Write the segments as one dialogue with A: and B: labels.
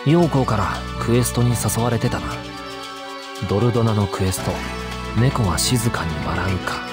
A: 陽光からクエストに誘われてたな。ドルドナのクエスト、猫は静かに笑うか。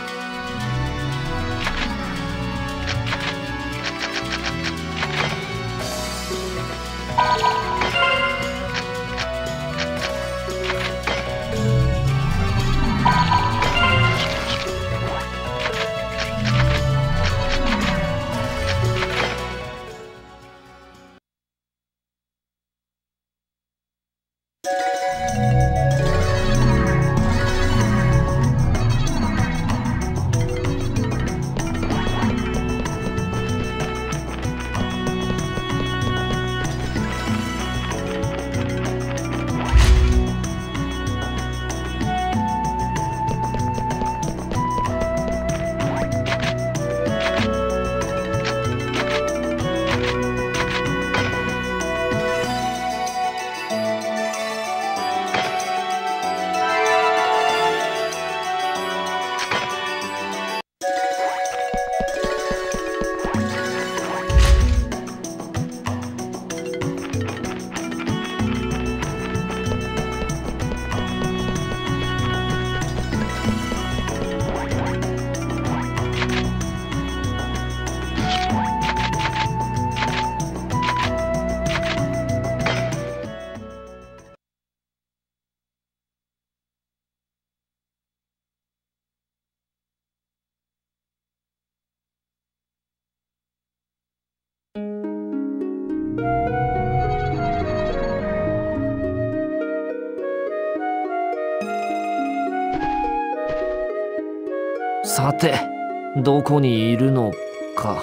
A: さて、どこにいるのか。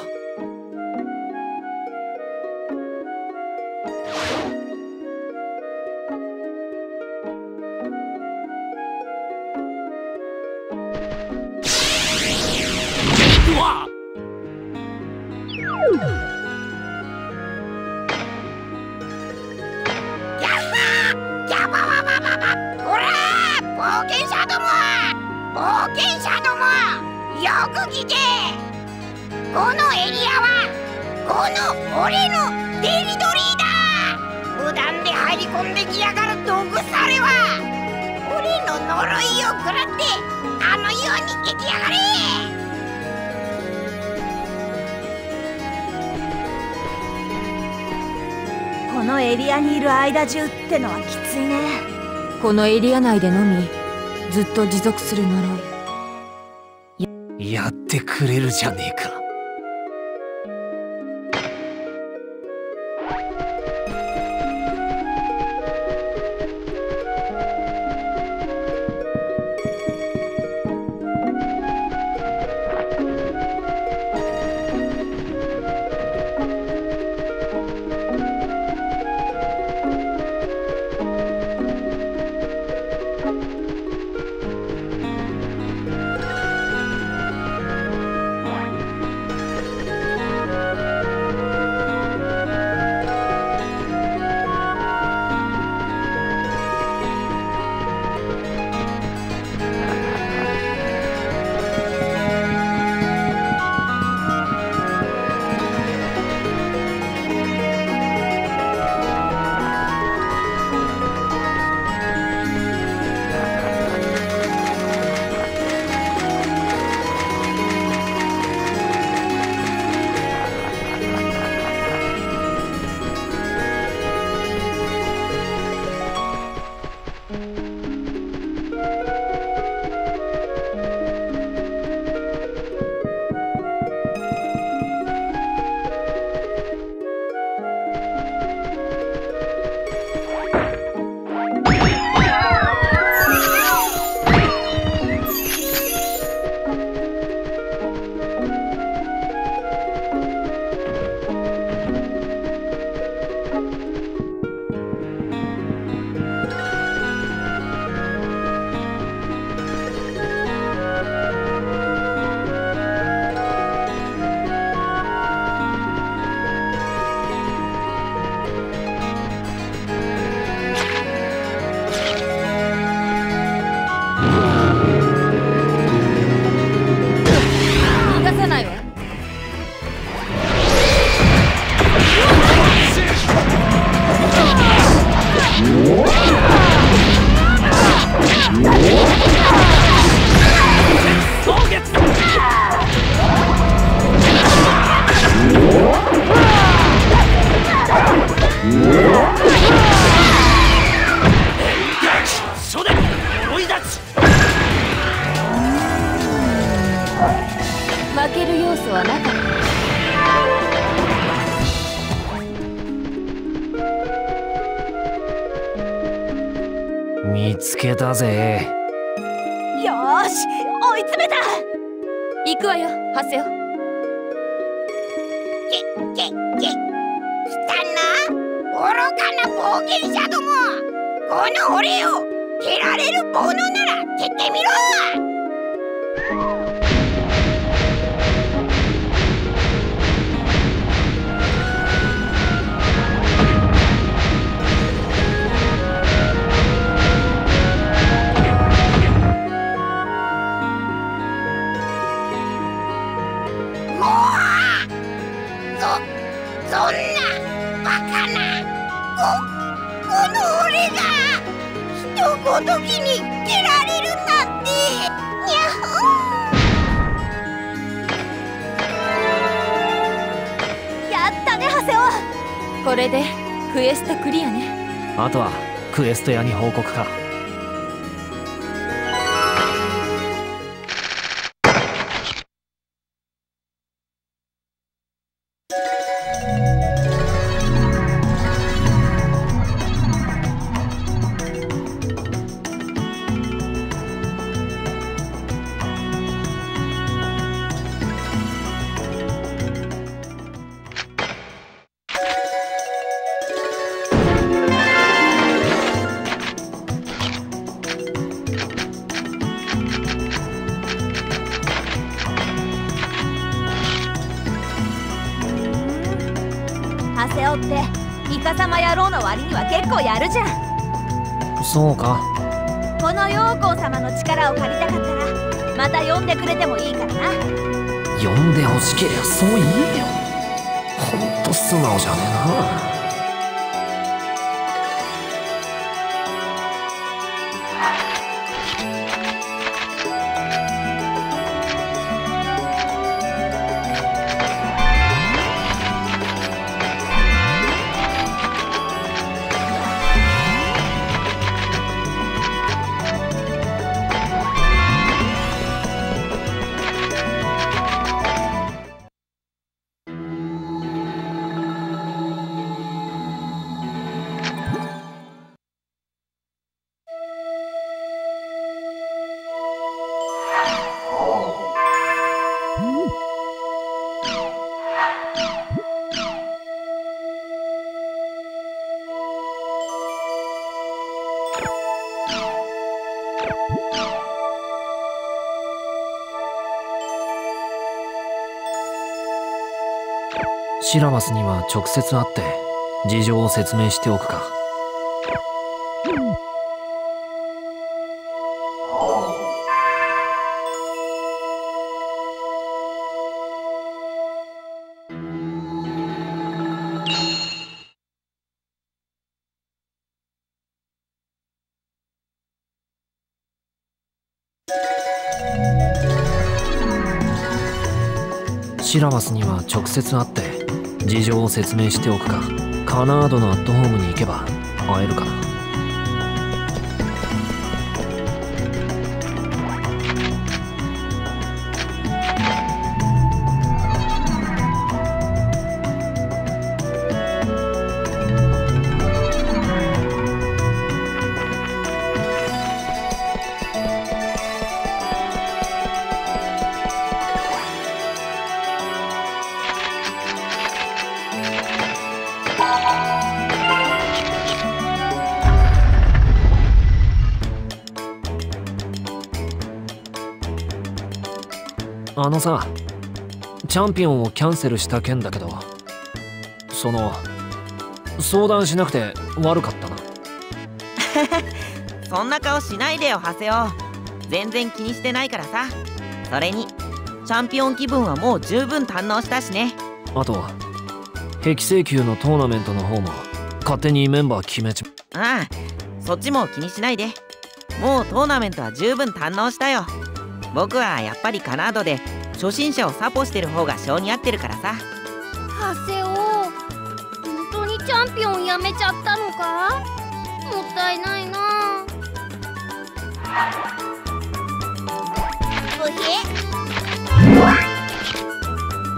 A: うわっ！
B: やっはー！やばばばばば！ほらー！冒険者ども！冒険者ども！よく聞け！このエリアはこの俺のテリトリーだ！無断で入り込んできやがる毒されは俺の呪いを食らってあの世に行きやがれ！
C: このエリアにいる間中ってのはきついね。
D: このエリア内でのみずっと持続する呪い。
A: やってくれるじゃねえか。
D: ことはなかった。
A: 見つけたぜ。
C: よーし、追い詰めた。
D: 行くわよ、ハセオ。
B: 来たな、愚かな冒険者ども。この俺を蹴られるものなら蹴ってみろ。そんなバカな、この俺が人ごときに蹴られるなんて。にゃほ
C: ー。やったね、ハセオ。
D: これでクエストクリアね。
A: あとはクエスト屋に報告か。
C: ハセオってイカサマ野郎の割には結構やるじゃん。
A: そうか。
C: この陽光様の力を借りたかったらまた呼んでくれてもいいからな。
A: 呼んでほしけりゃそう言えよ。ほんと素直じゃねえな。シラマスには直接会って事情を説明しておくか。シラマスには直接会って事情を説明しておくか。カナードのアットホームに行けば会えるかな。あのさ、チャンピオンをキャンセルした件だけど、相談しなくて悪かったな。
E: そんな顔しないでよ、ハセオ。全然気にしてないからさ。それにチャンピオン気分はもう十分堪能したしね。
A: あと碧星球のトーナメントの方も勝手にメンバー決めちま。
E: ああ、そっちも気にしないで。もうトーナメントは十分堪能したよ。僕はやっぱりカナードで初心者をサポしてる方が性に合ってるからさ。
F: ハセオ、本当にチャンピオンやめちゃったのか？もったいないな。
B: ブヒ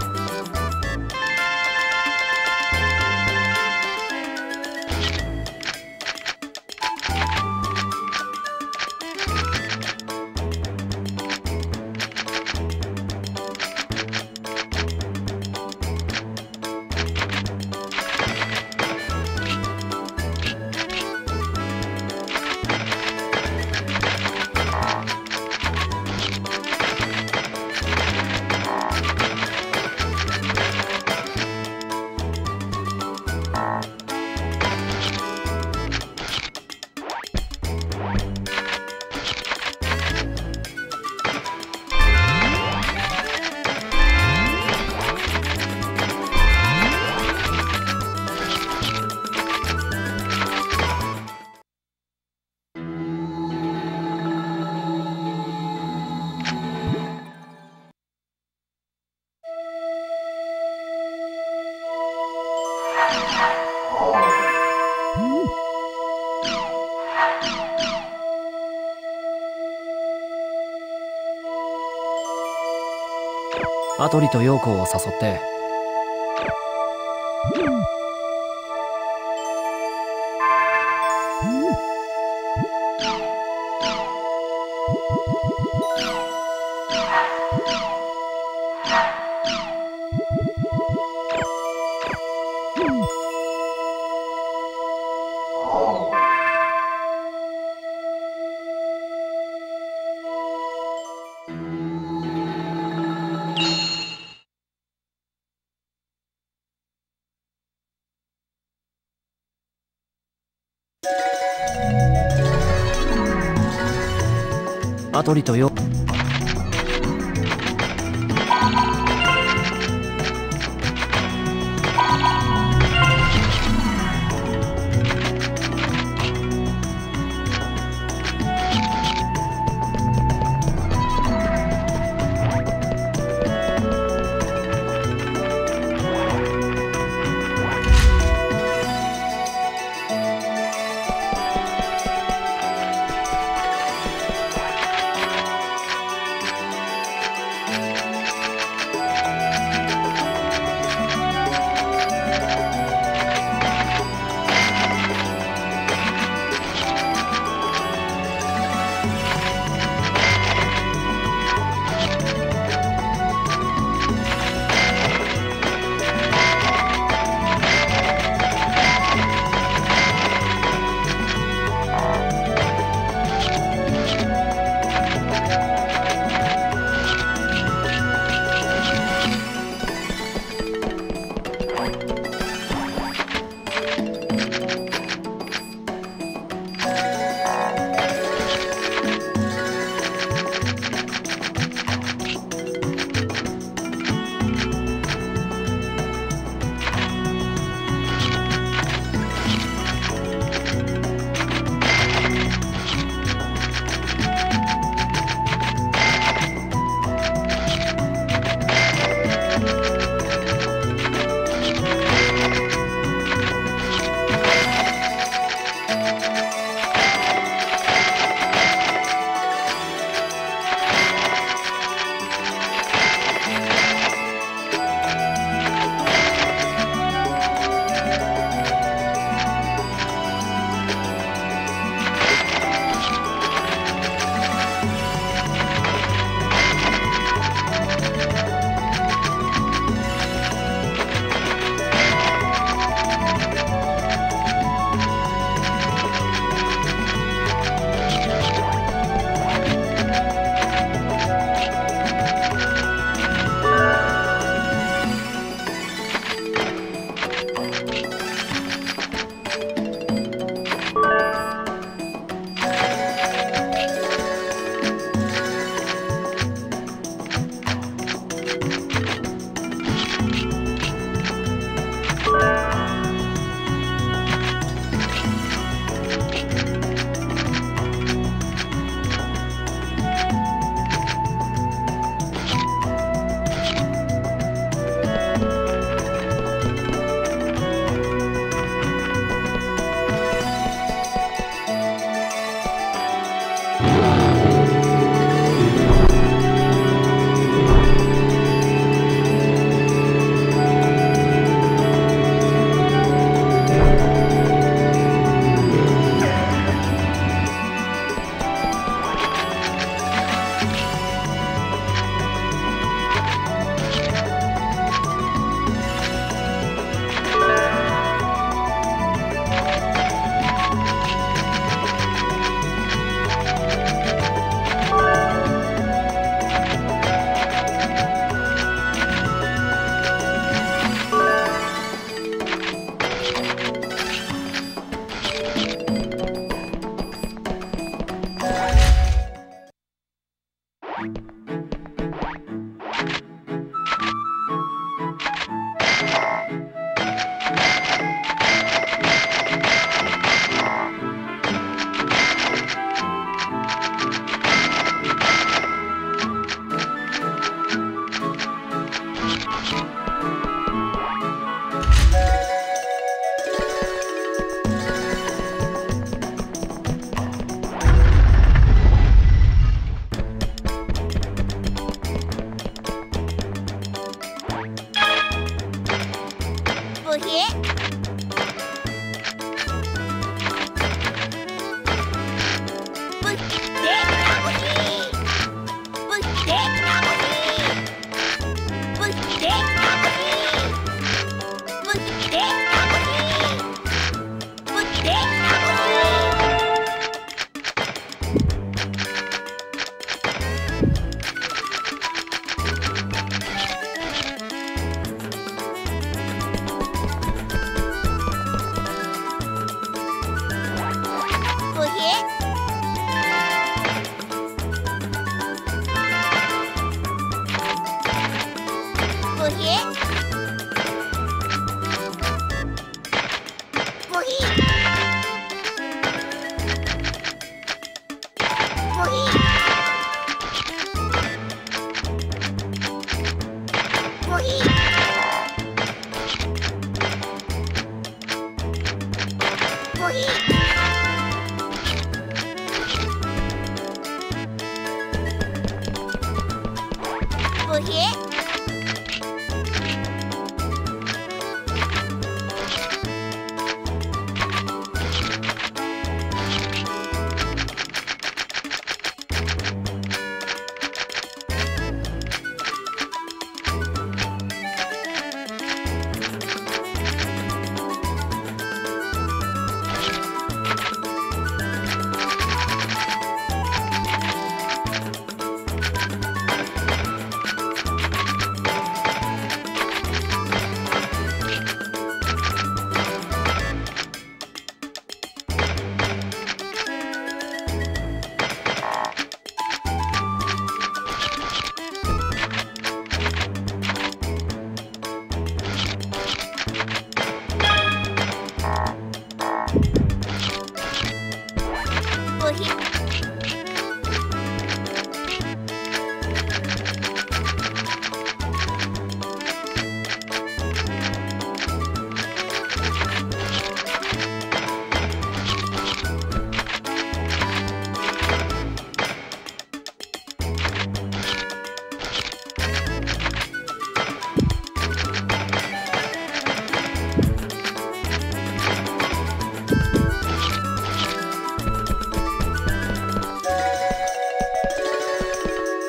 A: アトリと陽子を誘って。アトリとよ。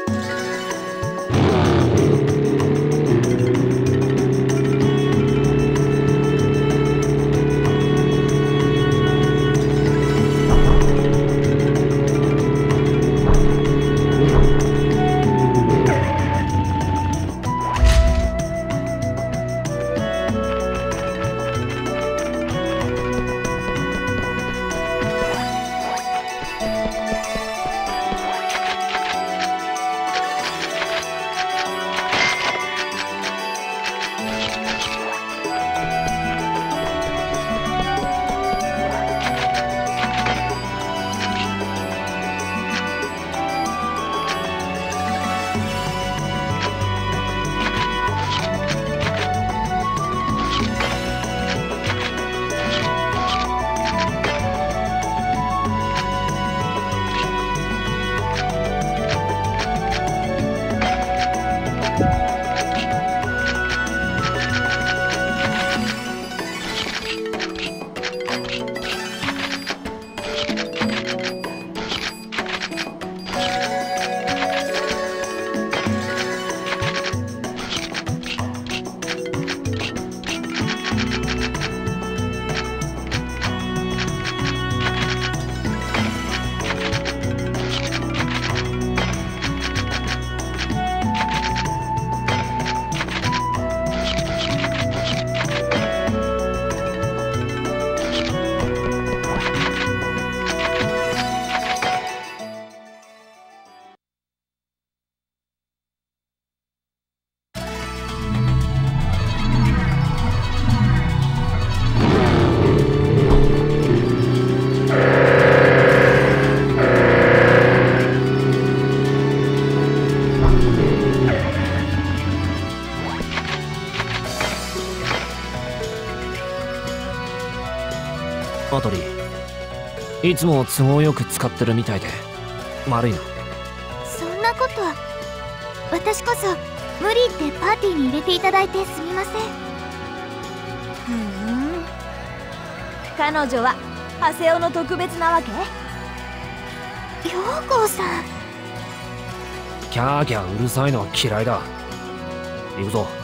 A: アトリいつも都合よく使ってるみたいで悪いな。
F: そんなことは。私こそ無理言ってパーティーに入れていただいてすみません。
C: 彼女はハセオの特別なわけ？
F: 陽光さん。
A: キャーキャーうるさいのは嫌いだ。行くぞ。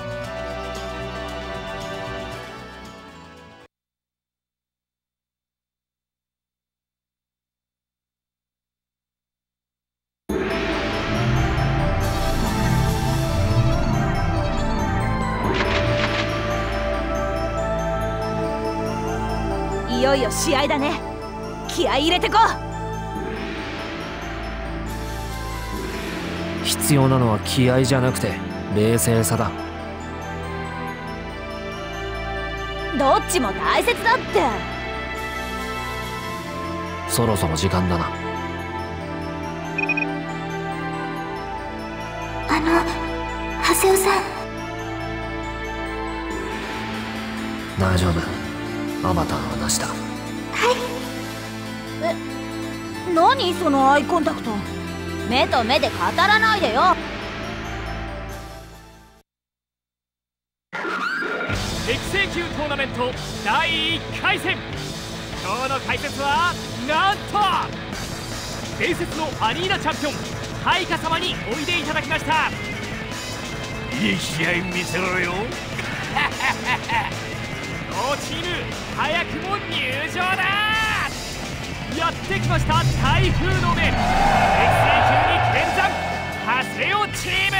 C: いよいよ試合だね。気合い入れてこう。
A: 必要なのは気合じゃなくて冷静さだ。
C: どっちも大切だって。
A: そろそろ時間だな。
F: ハセオさん。
A: 大丈夫、アバターはなしだ。
C: 何そのアイコンタクト。目と目で語らないでよ。
G: 育成級トーナメント第1回戦。今日の解説はなんと伝説のアリーナチャンピオンハイカ様においでいただきました。いい試合見せろよ。両チーム早くも入場だ。やってきました台風の目。育成級に見参ハセオチーム。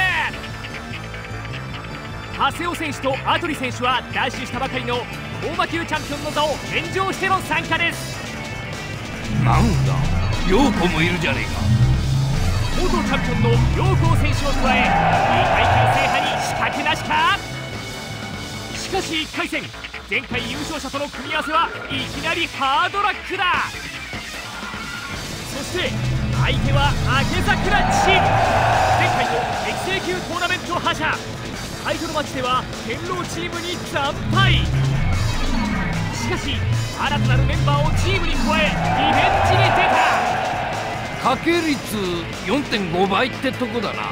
G: ハセオ選手とアトリ選手はダッシュしたばかりの大魔級チャンピオンの座を返上しての参加です。
H: なんだ、陽子もいるじゃねえか。
G: 元チャンピオンの陽光選手を加え2階級制覇に死角なしか。しかし1回戦、前回優勝者との組み合わせはいきなりハードラックだ。そして相手は明け桜チーム。前回の育成級トーナメント覇者。タイトルマッチでは天狼チームに惨敗。しかし新たなるメンバーをチームに加えリベンジに出た。
H: 掛け率 4.5 倍ってとこだな。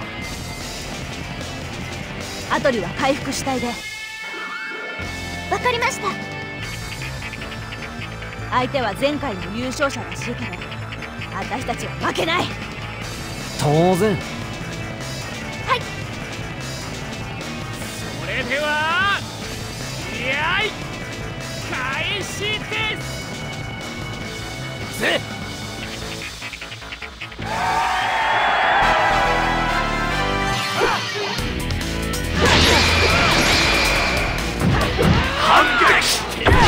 C: アトリは回復主体で。
F: わかりました。
C: 相手は前回の優勝者らしいけど私たちは負けない。
A: 当然
G: てはやい開始ですぜっ反撃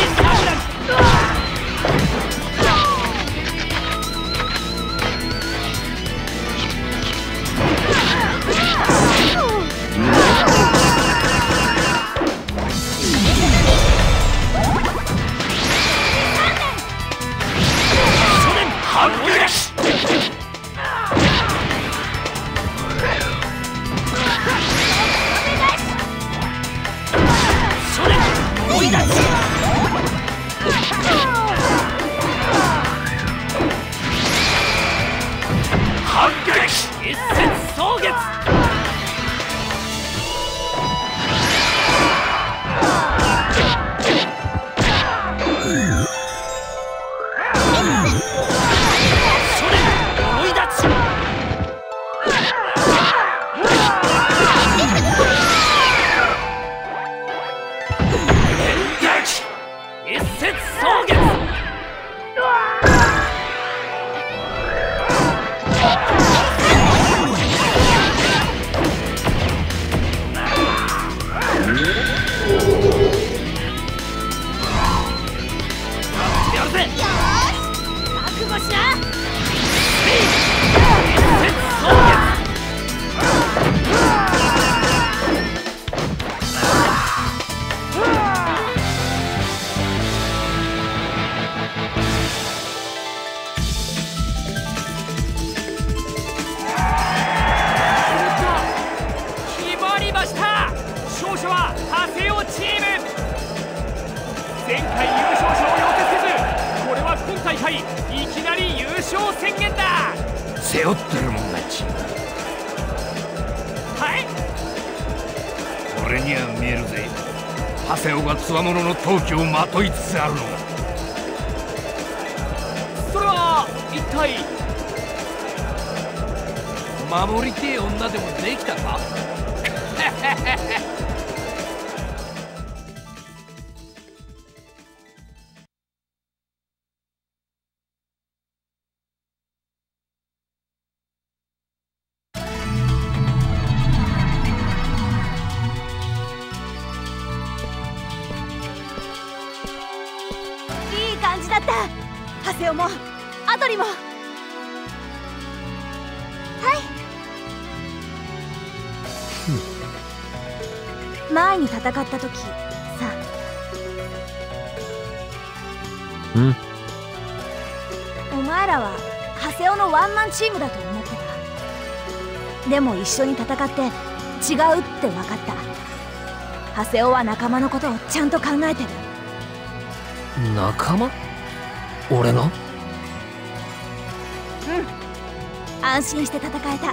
H: 背負ってるもんが違う。
G: はい。
H: 俺には見えるぜ。長谷尾がつわものの闘気をまといつつあるのが。
G: それは一体。
H: 守りてえ女でもできたか。
C: いい感じだった。長谷尾もアトリも。はい。前に戦った時さ。お前らは長谷尾のワンマンチームだと思ってた。でも一緒に戦って違うって分かった。長谷尾は仲間のことをちゃんと考えてる。
A: 仲間？俺の？
C: 安心して戦えた。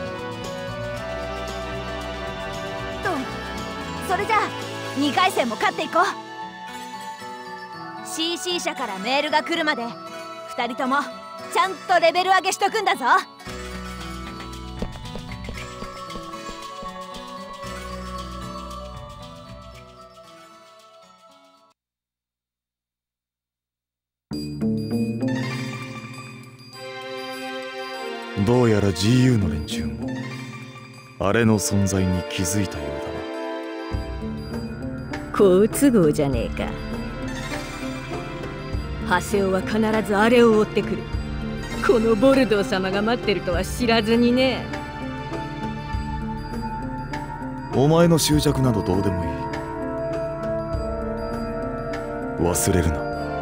C: それじゃあ2回戦も勝っていこう。 CC 社からメールが来るまで2人ともちゃんとレベル上げしとくんだぞ。
I: どうやら GU の連中もあれの存在に気づいたようだな。
D: 好都合じゃねえか。長谷尾は必ずあれを追ってくる。このボルドー様が待ってるとは知らずにね。
I: お前の執着などどうでもいい。忘れるな。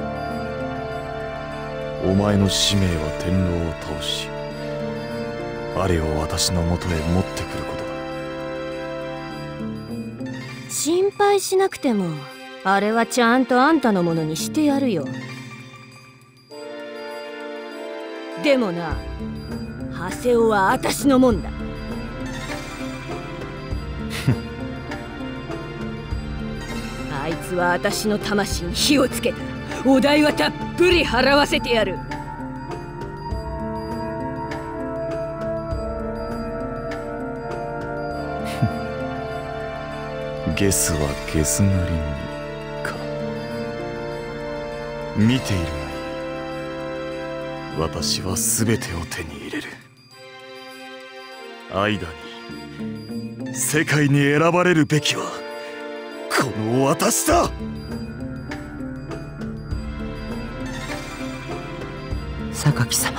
I: お前の使命は天狼を倒しあれを私のもとへ持ってくることだ。
D: 心配しなくてもあれはちゃんとあんたのものにしてやるよ。でもな、長谷尾は私のもんだ。あいつは私の魂に火をつけた。お代はたっぷり払わせてやる。
I: ゲスはゲスなりにか。見ているがいい。私は全てを手に入れる。アイダに世界に選ばれるべきはこの私だ。
E: 榊様。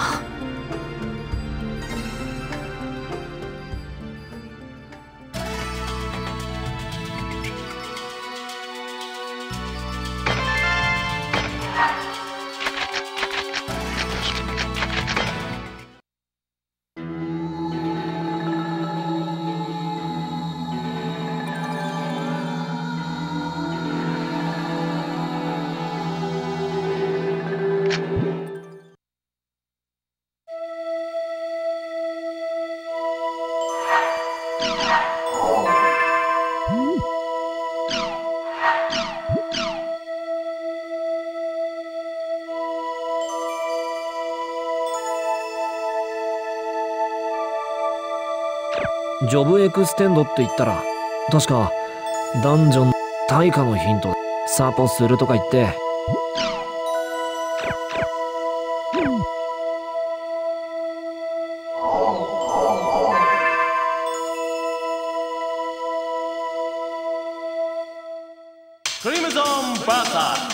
A: ジョブエクステンドって言ったら確かダンジョン対価のヒントでサポするとか言って。
J: クリムゾンバーサー。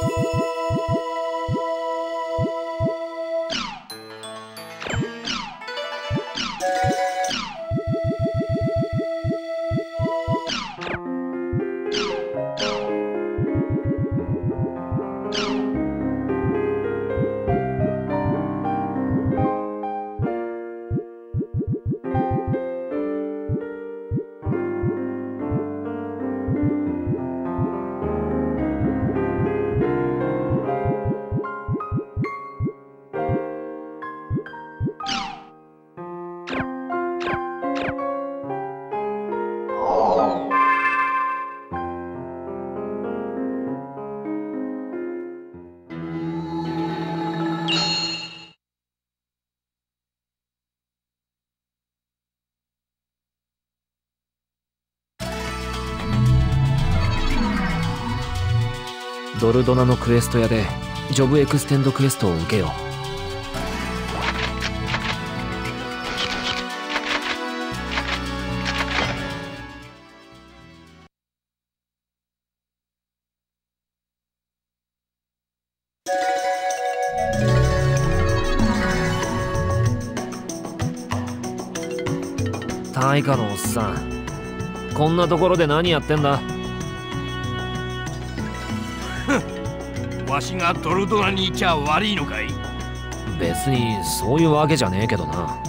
A: ドルドナのクエスト屋でジョブエクステンドクエストを受けよう。大化のおっさん、こんなところで何やってんだ。
H: わしがドルドナにいちゃ悪いのかい？
A: 別にそういうわけじゃねえけどな。